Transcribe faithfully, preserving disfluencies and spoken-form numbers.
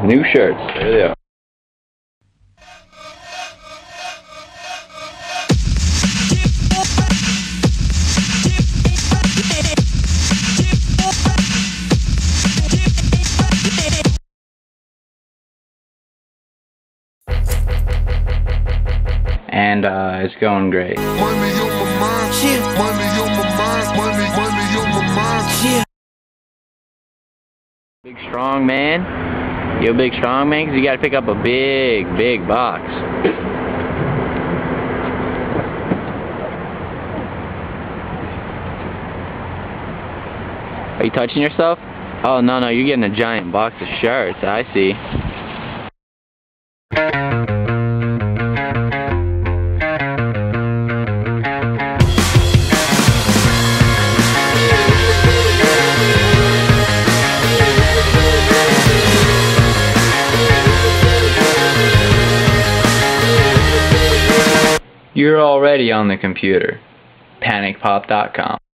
New shirts. There they are. And uh, it's going great. Money on my mind, yeah. Money on my mind, money, money on my mind, yeah. Big strong man. You a big strong man? Because you got to pick up a big, big box. Are you touching yourself? Oh, no, no, you're getting a giant box of shirts. I see. You're already on the computer. Panicpop dot com